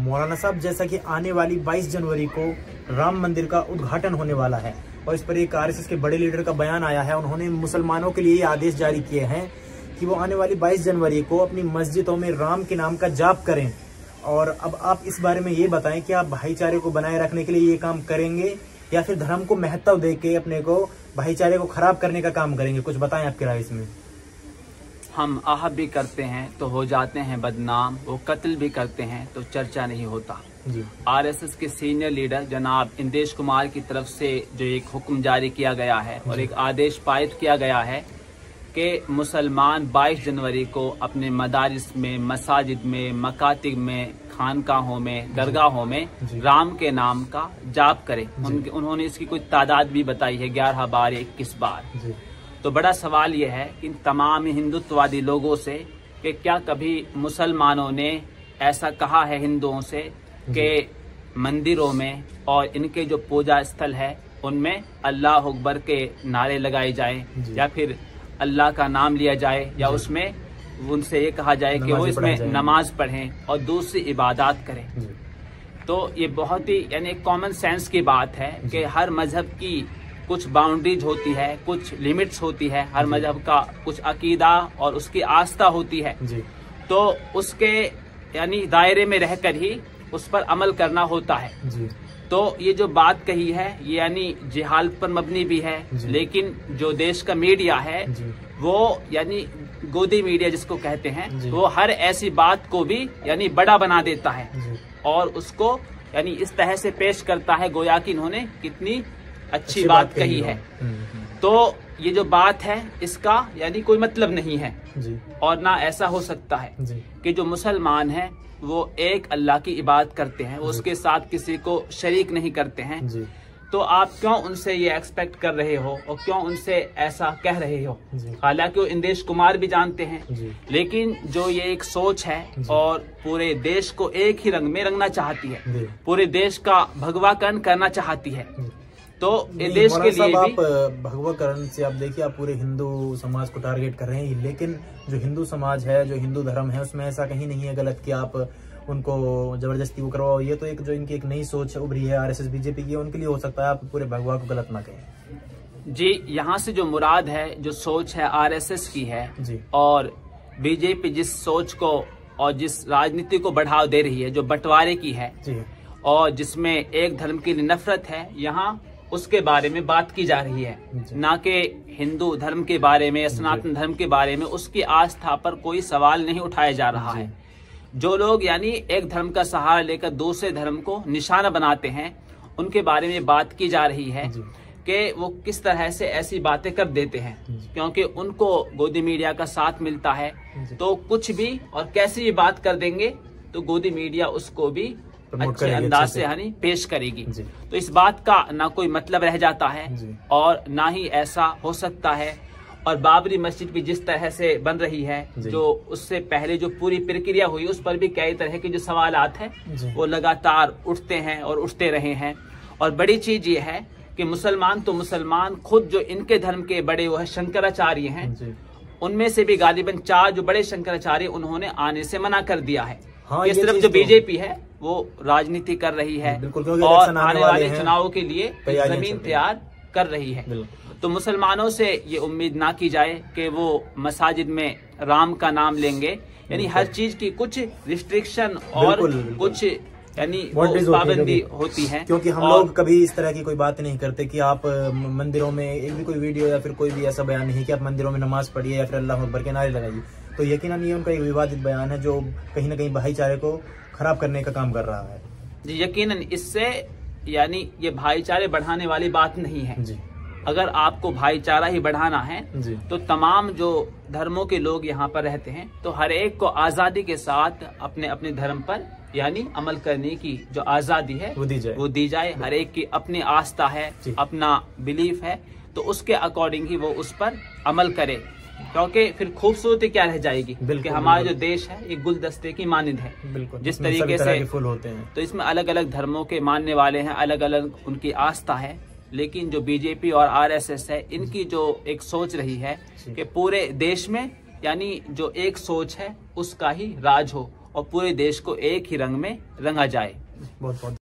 मौलाना साहब, जैसा कि आने वाली 22 जनवरी को राम मंदिर का उद्घाटन होने वाला है और इस पर एक आरएसएस के बड़े लीडर का बयान आया है। उन्होंने मुसलमानों के लिए ये आदेश जारी किए हैं कि वो आने वाली 22 जनवरी को अपनी मस्जिदों में राम के नाम का जाप करें। और अब आप इस बारे में ये बताएं कि आप भाईचारे को बनाए रखने के लिए ये काम करेंगे या फिर धर्म को महत्व देके अपने को भाईचारे को खराब करने का काम करेंगे? कुछ बताएं आपकी राय इसमें। हम आह भी करते हैं तो हो जाते हैं बदनाम, वो कत्ल भी करते हैं तो चर्चा नहीं होता जी। आरएसएस के सीनियर लीडर जनाब इंदेश कुमार की तरफ से जो एक हुक्म जारी किया गया है और एक आदेश पारित किया गया है कि मुसलमान 22 जनवरी को अपने मदारिस में, मसाजिद में, मकातिब में, खानकाहों में, दरगाहों में राम के नाम का जाप करें। उन्होंने इसकी कोई तादाद भी बताई है, 11 बार, 21 बार। तो बड़ा सवाल यह है इन तमाम हिंदुत्ववादी लोगों से कि क्या कभी मुसलमानों ने ऐसा कहा है हिंदुओं से कि मंदिरों में और इनके जो पूजा स्थल है उनमें अल्लाह अकबर के नारे लगाए जाएं या फिर अल्लाह का नाम लिया जाए या उसमें उनसे ये कहा जाए कि वो इसमें नमाज पढ़ें और दूसरी इबादत करें? तो ये बहुत ही यानी कॉमन सेंस की बात है कि हर मजहब की कुछ बाउंड्रीज होती है, कुछ लिमिट्स होती है, हर मजहब का कुछ अकीदा और उसकी आस्था होती है। तो उसके यानी दायरे में रहकर ही उस पर अमल करना होता है। तो ये जो बात कही है ये यानी जिहालत पर मबनी भी है, लेकिन जो देश का मीडिया है वो यानी गोदी मीडिया जिसको कहते हैं, वो हर ऐसी बात को भी यानी बड़ा बना देता है और उसको यानी इस तरह से पेश करता है गोया कि इन्होंने कितनी अच्छी बात कही है। तो ये जो बात है इसका यानी कोई मतलब नहीं है और ना ऐसा हो सकता है कि जो मुसलमान हैं वो एक अल्लाह की इबादत करते हैं, वो उसके साथ किसी को शरीक नहीं करते हैं। तो आप क्यों उनसे ये एक्सपेक्ट कर रहे हो और क्यों उनसे ऐसा कह रहे हो? हालांकि वो इंदेश कुमार भी जानते हैं, लेकिन जो ये एक सोच है और पूरे देश को एक ही रंग में रंगना चाहती है, पूरे देश का भगवाकरण करना चाहती है। तो देश के लिए भी आप भगवाकरण से आप देखिए, आप पूरे हिंदू समाज को टारगेट कर रहे हैं, लेकिन जो हिंदू समाज है, जो हिंदू धर्म है, उसमें ऐसा कहीं नहीं है गलत कि आप उनको जबरदस्ती वो करवाओ। ये तो एक जो इनकी एक नई सोच उभरी है आरएसएस बीजेपी की, उनके लिए हो सकता है। आप पूरे भगवा को गलत ना कहें जी। यहाँ से जो मुराद है, जो सोच है आरएसएस की है जी, और बीजेपी जिस सोच को और जिस राजनीति को बढ़ावा दे रही है, जो बंटवारे की है जी, और जिसमें एक धर्म की नफरत है, यहाँ उसके बारे में बात की जा रही है, ना कि हिंदू धर्म के बारे में, सनातन धर्म के बारे में। उसकी आस्था पर कोई सवाल नहीं उठाया जा रहा है। जो लोग यानी एक धर्म का सहारा लेकर दूसरे धर्म को निशाना बनाते हैं, उनके बारे में बात की जा रही है कि वो किस तरह से ऐसी बातें कर देते हैं, क्योंकि उनको गोदी मीडिया का साथ मिलता है। तो कुछ भी और कैसी भी बात कर देंगे तो गोदी मीडिया उसको भी अच्छे अंदाज से यानी पेश करेगी। तो इस बात का ना कोई मतलब रह जाता है और ना ही ऐसा हो सकता है। और बाबरी मस्जिद भी जिस तरह से बन रही है, जो उससे पहले जो पूरी प्रक्रिया हुई, उस पर भी कई तरह के जो सवालात हैं वो लगातार उठते हैं और उठते रहे हैं। और बड़ी चीज ये है कि मुसलमान तो मुसलमान, खुद जो इनके धर्म के बड़े वो है शंकराचार्य हैं, उनमें से भी गालिबन 4 जो बड़े शंकराचार्य उन्होंने आने से मना कर दिया है। ये सिर्फ जो बीजेपी है वो राजनीति कर रही है और आने वाले चुनावों के लिए जमीन तैयार कर रही है। तो मुसलमानों से ये उम्मीद ना की जाए कि वो मसाजिद में राम का नाम लेंगे, यानी हर चीज की कुछ रिस्ट्रिक्शन और कुछ यानी पाबंदी होती है। क्योंकि हम लोग कभी इस तरह की कोई बात नहीं करते कि आप मंदिरों में एक भी कोई वीडियो या फिर कोई भी ऐसा बयान नहीं कि आप मंदिरों में नमाज पढ़िए या फिर अल्लाह अकबर के नारे लगाइए। तो यकीनन ये उनका एक विवादित बयान है जो कहीं ना कहीं भाईचारे को खराब करने का काम कर रहा है जी। यकीनन इससे यानी ये भाईचारे बढ़ाने वाली बात नहीं है जी। अगर आपको भाईचारा ही बढ़ाना है तो तमाम जो धर्मों के लोग यहाँ पर रहते हैं, तो हर एक को आजादी के साथ अपने अपने धर्म पर यानी अमल करने की जो आजादी है वो दी जाए। हर एक की अपनी आस्था है, अपना बिलीफ है, तो उसके अकॉर्डिंग ही वो उस पर अमल करे, क्योंकि फिर खूबसूरती क्या रह जाएगी। कि हमारा जो देश है एक गुलदस्ते की मानद है, जिस तरीके से फूल होते हैं। तो इसमें अलग अलग धर्मों के मानने वाले हैं, अलग अलग उनकी आस्था है। लेकिन जो बीजेपी और आरएसएस है, इनकी जो एक सोच रही है कि पूरे देश में यानी जो एक सोच है उसका ही राज हो और पूरे देश को एक ही रंग में रंगा जाए। बहुत बहुत